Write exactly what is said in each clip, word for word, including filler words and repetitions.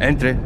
Entre.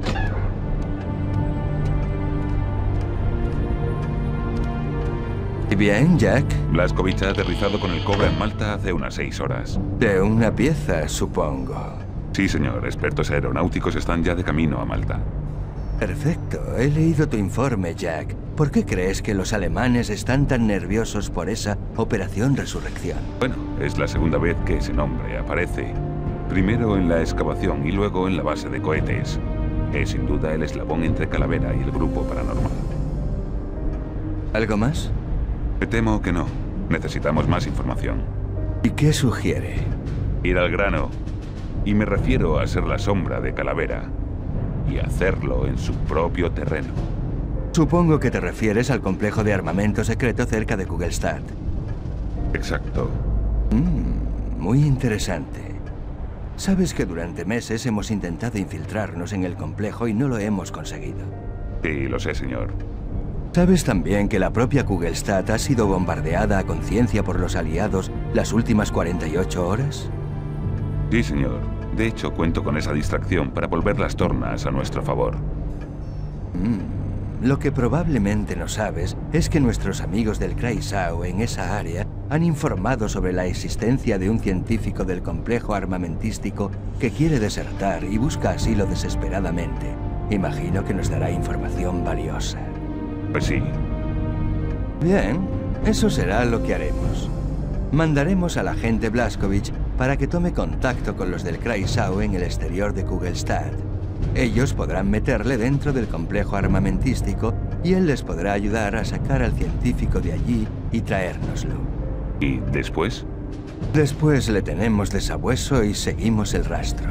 ¿Y bien, Jack? Blazkowicz ha aterrizado con el Cobra en Malta hace unas seis horas. De una pieza, supongo. Sí, señor. Expertos aeronáuticos están ya de camino a Malta. Perfecto. He leído tu informe, Jack. ¿Por qué crees que los alemanes están tan nerviosos por esa Operación Resurrección? Bueno, es la segunda vez que ese nombre aparece. Primero en la excavación y luego en la base de cohetes. Es sin duda el eslabón entre Calavera y el grupo paranormal. ¿Algo más? Me temo que no. Necesitamos más información. ¿Y qué sugiere? Ir al grano. Y me refiero a ser la sombra de Calavera. Y hacerlo en su propio terreno. Supongo que te refieres al complejo de armamento secreto cerca de Kugelstadt. Exacto. Mm, muy interesante. Sabes que durante meses hemos intentado infiltrarnos en el complejo y no lo hemos conseguido. Sí, lo sé, señor. ¿Sabes también que la propia Kugelstadt ha sido bombardeada a conciencia por los aliados las últimas cuarenta y ocho horas? Sí, señor. De hecho, cuento con esa distracción para volver las tornas a nuestro favor. Mm, lo que probablemente no sabes es que nuestros amigos del Kreisau en esa área han informado sobre la existencia de un científico del complejo armamentístico que quiere desertar y busca asilo desesperadamente. Imagino que nos dará información valiosa. Pues sí. Bien, eso será lo que haremos. Mandaremos al agente Blazkowicz para que tome contacto con los del Kreisau en el exterior de Kugelstadt. Ellos podrán meterle dentro del complejo armamentístico y él les podrá ayudar a sacar al científico de allí y traérnoslo. ¿Y después? Después le tenemos de sabueso y seguimos el rastro.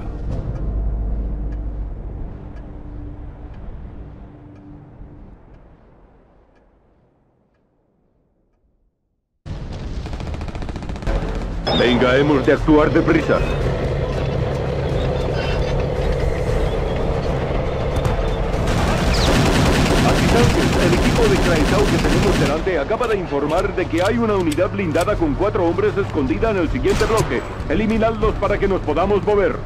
Venga, hemos de actuar deprisa. Habitantes, el equipo de Kreisau que tenemos delante acaba de informar de que hay una unidad blindada con cuatro hombres escondida en el siguiente bloque. Eliminadlos para que nos podamos mover.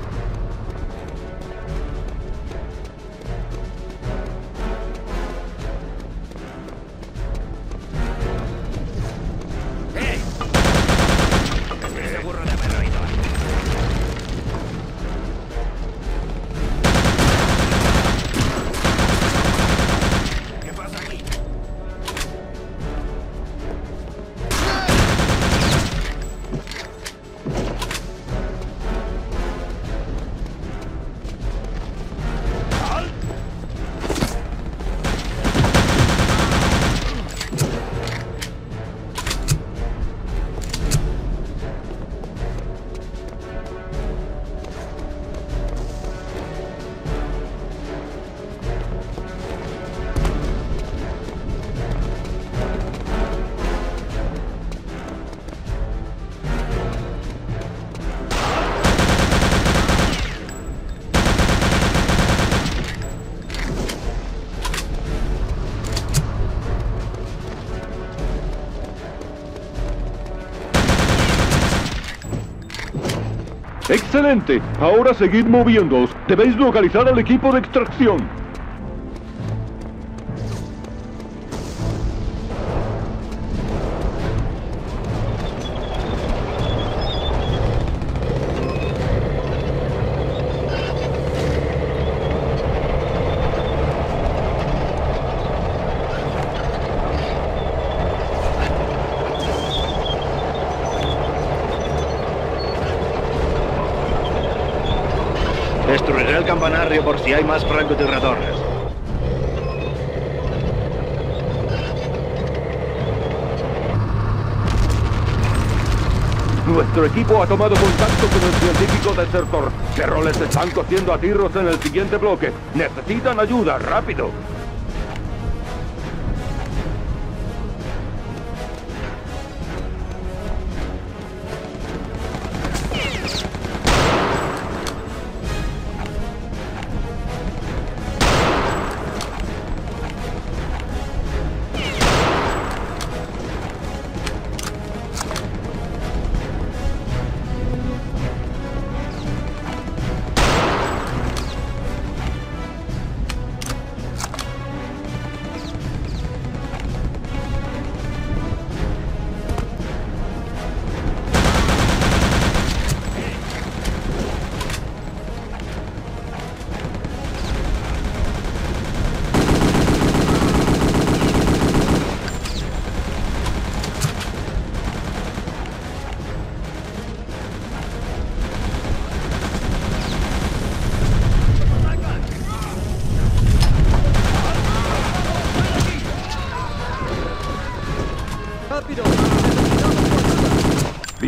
¡Excelente! Ahora seguid moviéndoos. Debéis localizar al equipo de extracción. Destruiré el campanario por si hay más francotiradores. Nuestro equipo ha tomado contacto con el científico desertor. Pero les están cociendo a tiros en el siguiente bloque. Necesitan ayuda, rápido.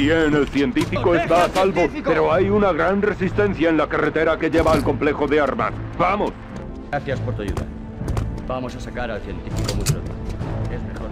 Bien, el científico está a salvo, pero hay una gran resistencia en la carretera que lleva al complejo de armas. ¡Vamos! Gracias por tu ayuda. Vamos a sacar al científico mucho. Es mejor.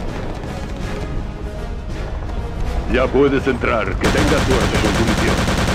Ya puedes entrar. Que tengas suerte con tu misión.